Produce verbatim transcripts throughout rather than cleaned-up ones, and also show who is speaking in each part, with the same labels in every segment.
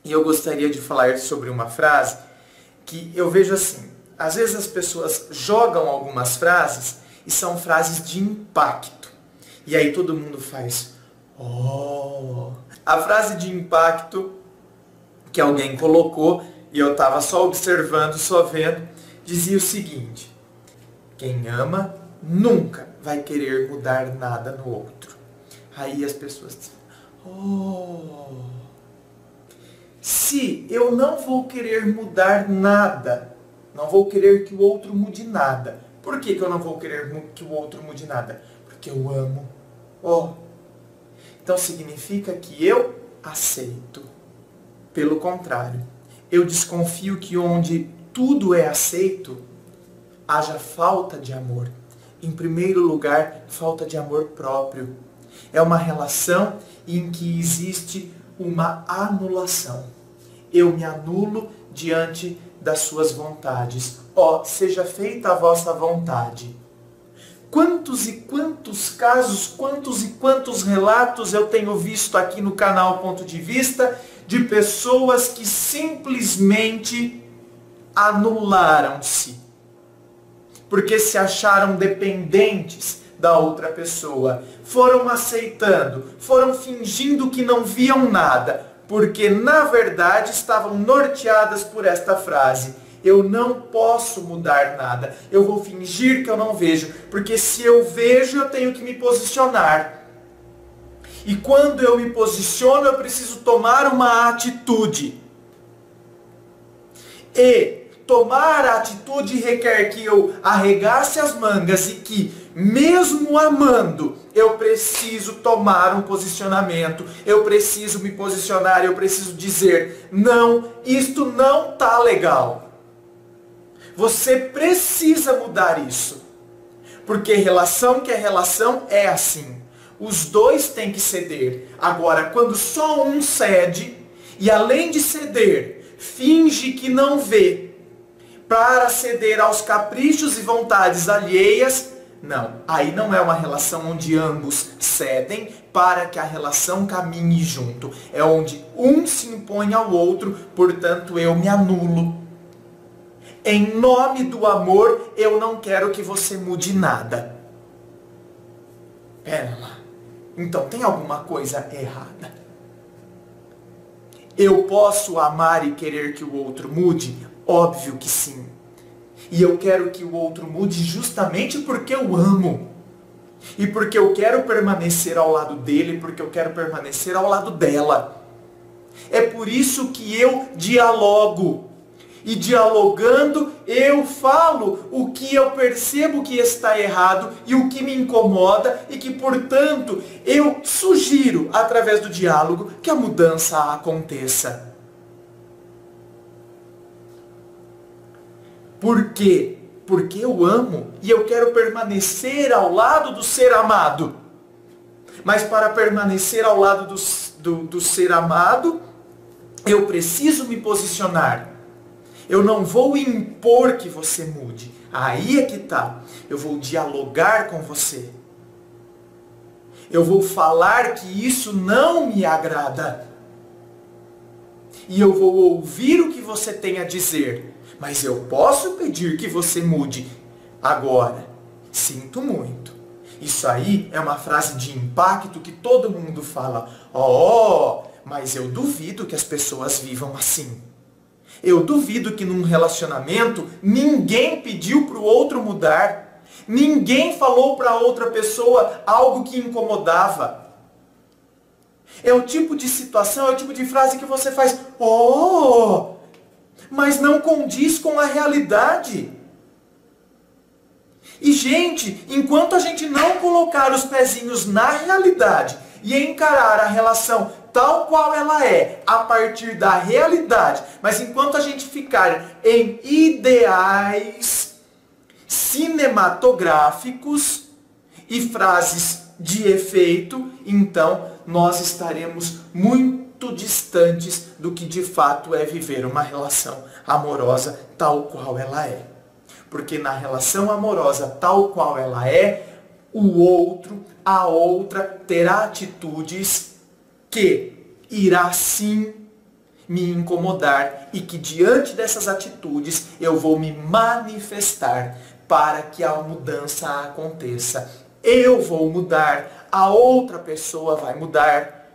Speaker 1: E eu gostaria de falar sobre uma frase que eu vejo assim. Às vezes as pessoas jogam algumas frases e são frases de impacto. E aí todo mundo faz, oh. A frase de impacto que alguém colocou, e eu estava só observando, só vendo, dizia o seguinte: quem ama nunca vai querer mudar nada no outro. Aí as pessoas dizem, oh. Se eu não vou querer mudar nada, não vou querer que o outro mude nada. Por que que eu não vou querer que o outro mude nada? Porque eu amo. Oh. Então significa que eu aceito. Pelo contrário, eu desconfio que onde tudo é aceito, haja falta de amor. Em primeiro lugar, falta de amor próprio. É uma relação em que existe uma anulação. Eu me anulo diante das suas vontades. Ó, seja feita a vossa vontade. Quantos e quantos casos, quantos e quantos relatos eu tenho visto aqui no canal Ponto de Vista de pessoas que simplesmente anularam-se. Porque se acharam dependentes da outra pessoa. Foram aceitando, foram fingindo que não viam nada. Porque, na verdade, estavam norteadas por esta frase. Eu não posso mudar nada. Eu vou fingir que eu não vejo. Porque se eu vejo, eu tenho que me posicionar. E quando eu me posiciono, eu preciso tomar uma atitude. E tomar a atitude requer que eu arregace as mangas e que, mesmo amando, eu preciso tomar um posicionamento. Eu preciso me posicionar, eu preciso dizer, não, isto não está legal. Você precisa mudar isso. Porque relação que é relação é assim. Os dois têm que ceder. Agora, quando só um cede, e além de ceder, finge que não vê, para ceder aos caprichos e vontades alheias, não. Aí não é uma relação onde ambos cedem para que a relação caminhe junto. É onde um se impõe ao outro, portanto eu me anulo. Em nome do amor, eu não quero que você mude nada. Pera lá. Então tem alguma coisa errada. Eu posso amar e querer que o outro mude? Óbvio que sim. E eu quero que o outro mude justamente porque eu amo. E porque eu quero permanecer ao lado dele, porque eu quero permanecer ao lado dela. É por isso que eu dialogo. E dialogando, eu falo o que eu percebo que está errado e o que me incomoda e que, portanto, eu sugiro, através do diálogo, que a mudança aconteça. Por quê? Porque eu amo e eu quero permanecer ao lado do ser amado. Mas para permanecer ao lado do, do, do ser amado, eu preciso me posicionar. Eu não vou impor que você mude. Aí é que está. Eu vou dialogar com você. Eu vou falar que isso não me agrada. E eu vou ouvir o que você tem a dizer. Mas eu posso pedir que você mude. Agora, sinto muito. Isso aí é uma frase de impacto que todo mundo fala. Oh, mas eu duvido que as pessoas vivam assim. Eu duvido que num relacionamento ninguém pediu para o outro mudar. Ninguém falou para outra pessoa algo que incomodava. É o tipo de situação, é o tipo de frase que você faz, oh, mas não condiz com a realidade. E, gente, enquanto a gente não colocar os pezinhos na realidade e encarar a relação tal qual ela é, a partir da realidade, mas enquanto a gente ficar em ideais cinematográficos e frases de efeito, então nós estaremos muito distantes do que de fato é viver uma relação amorosa tal qual ela é. Porque na relação amorosa tal qual ela é, o outro, a outra, terá atitudes que irá sim me incomodar e que diante dessas atitudes eu vou me manifestar para que a mudança aconteça. Eu vou mudar, a outra pessoa vai mudar.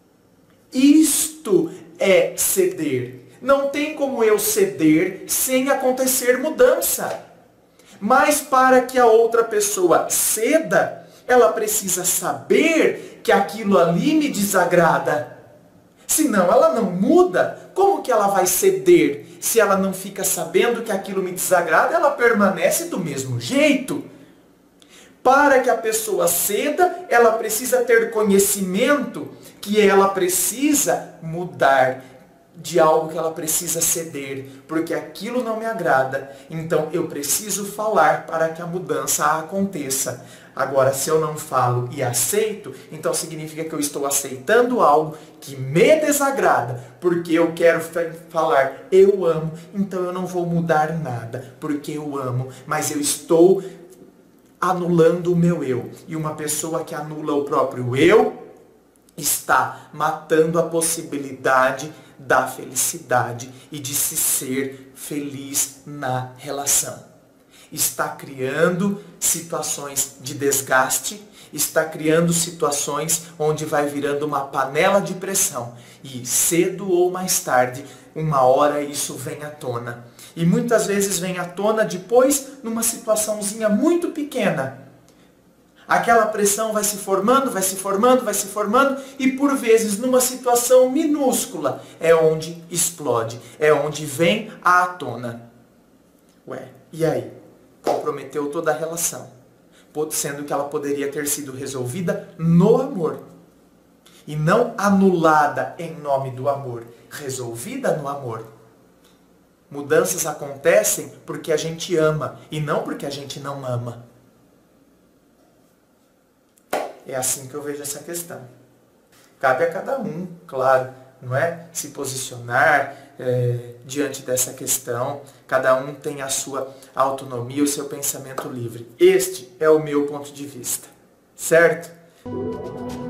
Speaker 1: Isto é ceder. Não tem como eu ceder sem acontecer mudança. Mas para que a outra pessoa ceda, ela precisa saber que aquilo ali me desagrada. Senão ela não muda. Como que ela vai ceder? Se ela não fica sabendo que aquilo me desagrada, ela permanece do mesmo jeito. Para que a pessoa ceda, ela precisa ter conhecimento que ela precisa mudar de algo que ela precisa ceder, porque aquilo não me agrada. Então eu preciso falar para que a mudança aconteça. Agora, se eu não falo e aceito, então significa que eu estou aceitando algo que me desagrada, porque eu quero falar, eu amo, então eu não vou mudar nada, porque eu amo, mas eu estou anulando o meu eu. E uma pessoa que anula o próprio eu, está matando a possibilidade da felicidade e de se ser feliz na relação. Está criando situações de desgaste, está criando situações onde vai virando uma panela de pressão. E cedo ou mais tarde, uma hora isso vem à tona. E muitas vezes vem à tona depois numa situaçãozinha muito pequena. Aquela pressão vai se formando, vai se formando, vai se formando e por vezes numa situação minúscula é onde explode, é onde vem à tona. Ué, e aí? Comprometeu toda a relação, sendo que ela poderia ter sido resolvida no amor e não anulada em nome do amor, resolvida no amor. Mudanças acontecem porque a gente ama e não porque a gente não ama. É assim que eu vejo essa questão. Cabe a cada um, claro, não é? Se posicionar é, diante dessa questão. Cada um tem a sua autonomia, o seu pensamento livre. Este é o meu ponto de vista. Certo?